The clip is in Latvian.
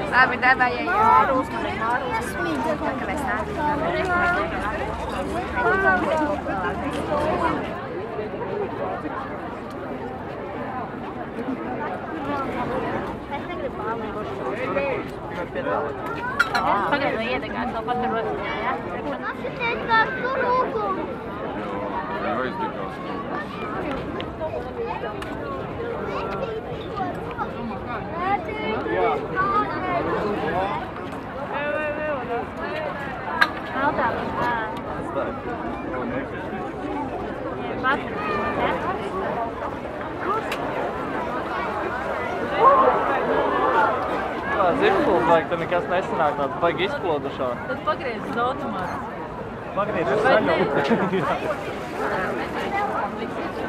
Labi, davai, ej. Mārūs, man ir mārūs. Tā kā mēs nākam. Es negribu pālēt. Pagaid, vai iedegās vēl pat ar rociņā, jā? Apsitēt kā tu rūku. Jā, aizdegās. Maltā. Zirgpuls vajag, tad nekas nesanāk tāds baigi izplodušā. Tad pagriez uz automātu. Pagriez uz saļu.